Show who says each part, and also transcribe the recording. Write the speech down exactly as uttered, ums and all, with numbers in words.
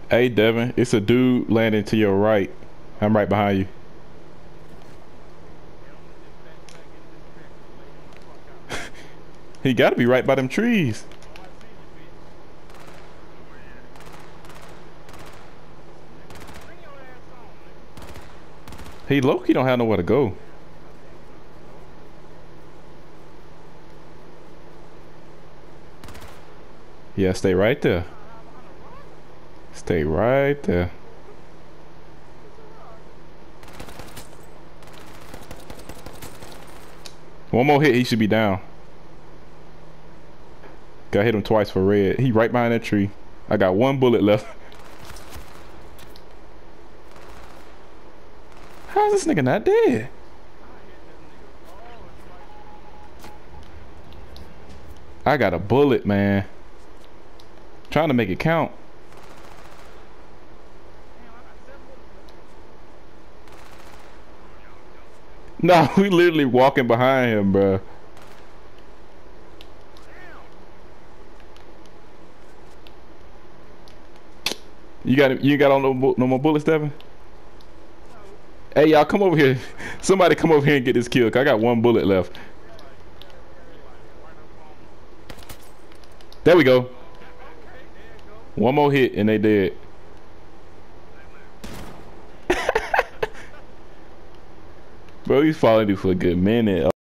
Speaker 1: Hey, Devin, it's a dude landing to your right. I'm right behind you. He got to be right by them trees. He low-key don't have nowhere to go. Yeah, stay right there. Stay right there. One more hit, he should be down. Got hit him twice for red. He right behind that tree. I got one bullet left. How is this nigga not dead? I got a bullet, man. Trying to make it count. No, we literally walking behind him, bro. You got you got on no, no more bullets, Devin? Hey, y'all, come over here. Somebody come over here and get this kill. 'Cause I got one bullet left. There we go. One more hit and they dead. Bro, he's following you for a good minute.